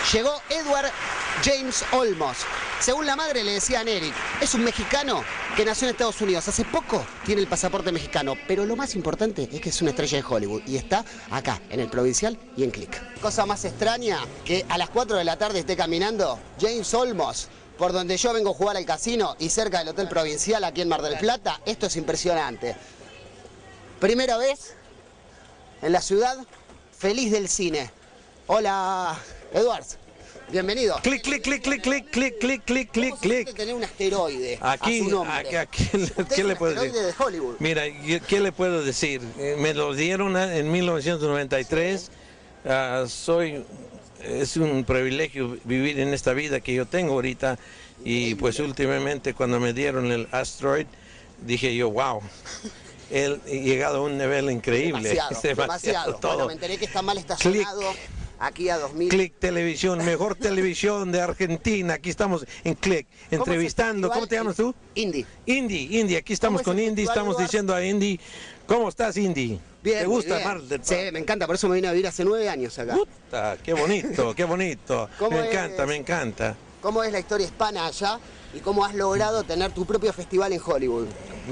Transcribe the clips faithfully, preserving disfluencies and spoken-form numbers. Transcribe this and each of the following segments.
Llegó Edward James Olmos. Según la madre le decían Eric, es un mexicano que nació en Estados Unidos. Hace poco tiene el pasaporte mexicano, pero lo más importante es que es una estrella de Hollywood y está acá, en el Provincial y en Click. Cosa más extraña que a las cuatro de la tarde esté caminando James Olmos por donde yo vengo a jugar al casino y cerca del Hotel Provincial aquí en Mar del Plata. Esto es impresionante. Primera vez en la ciudad feliz del cine. Hola, Edward. Bienvenido. Clic, clic, clic, clic, clic, clic, clic, clic, clic, clic. Tener un asteroide aquí, a su nombre. Aquí, aquí, ¿qué le puedo decir? De Hollywood. Mira, ¿qué le puedo decir? Me lo dieron en mil novecientos noventa y tres. Sí. Uh, soy, es un privilegio vivir en esta vida que yo tengo ahorita. Increíble. Y pues últimamente cuando me dieron el asteroide, dije yo, wow. He llegado a un nivel increíble. Demasiado, demasiado, demasiado. Todo. Bueno, me enteré que está mal estacionado. Click. Aquí a dos mil. Click Televisión, mejor televisión de Argentina. Aquí estamos en Click, entrevistando. ¿Cómo te llamas tú? Indy. Indy, Indy. Aquí estamos con Indy, estamos diciendo a Indy. ¿Cómo estás, Indy? Bien, ¿Te gusta bien. Mar del Sí, me encanta, por eso me vine a vivir hace nueve años acá. Puta, qué bonito, qué bonito. Me encanta, es, me encanta. ¿Cómo es la historia hispana allá y cómo has logrado tener tu propio festival en Hollywood?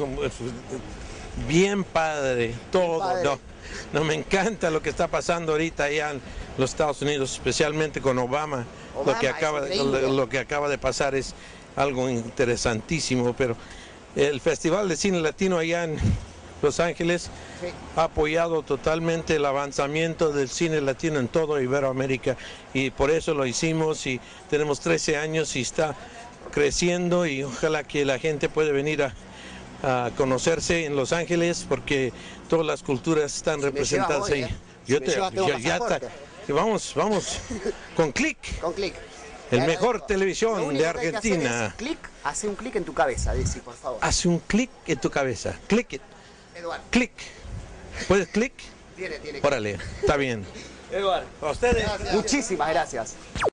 Bien padre, todo. Bien padre. No, no, me encanta lo que está pasando ahorita allá en los Estados Unidos, especialmente con Obama. Obama lo, que acaba, lo, lo que acaba de pasar es algo interesantísimo, pero el Festival de Cine Latino allá en Los Ángeles sí. ha apoyado totalmente el avanzamiento del cine latino en todo Iberoamérica y por eso lo hicimos y tenemos trece años y está creciendo y ojalá que la gente pueda venir a a conocerse en Los Ángeles porque todas las culturas están si representadas hoy, ahí. ¿eh? Yo si te, llevas, yo, ya está. Vamos, vamos, con Click. Con Click. El Te mejor agradezco. Televisión de Argentina. Click, hace un clic en tu cabeza, Desi, por favor. Hace un clic en tu cabeza. Click it. Eduardo. Click. ¿Puedes click? Tiene, tiene. Órale, está bien. Eduardo. A ustedes. Gracias. Muchísimas gracias.